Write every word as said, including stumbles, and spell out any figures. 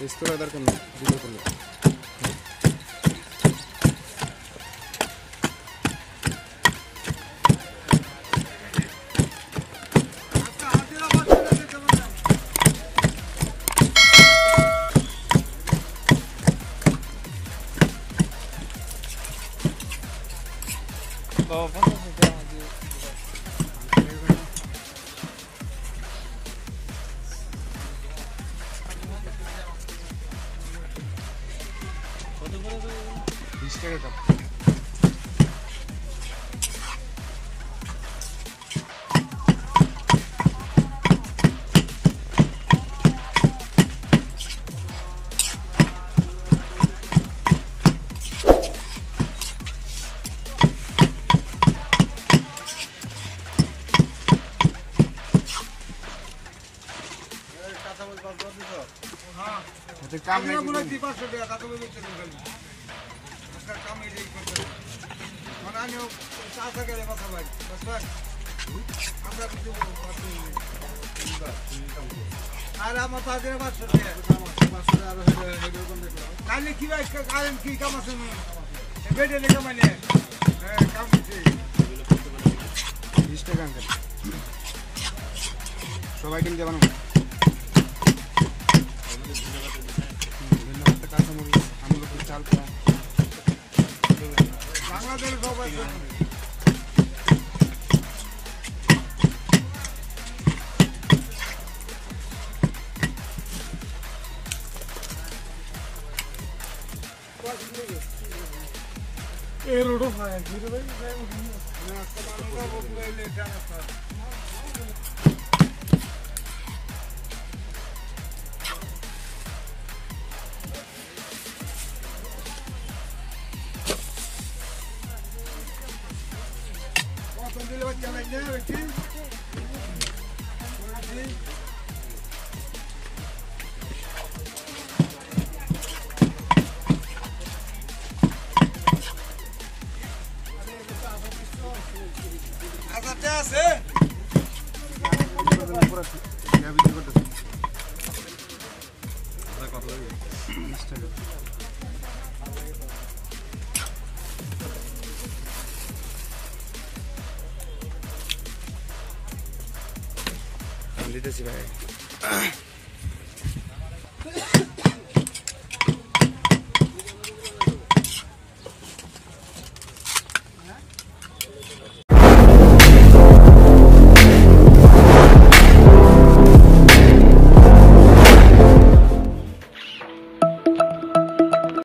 রেস্তোরাঁ দরকার নেই ভিডিও করলে काम नहीं बोला दीपा से गया था तो मुझे चल गई उसका काम ही नहीं करता मना नहीं साथ आ गए बात भाई बस बस আমরা কিছু বাত নেই আর আমার তাদের বাত শুনতে বাসরে আর হেডো কোন দেখো কালে কি ভাই কারণ কি কাম আছে বেডে লেখা মানে কাম আছে বিশ টাকা আঙ্কেল সবাই কিন দেবানো চাল পা বাংলাদেশের সবাই এ রোডও হয় কি রে ভাই না সামানটা বলে জানা স্যার দিতেছি ভাই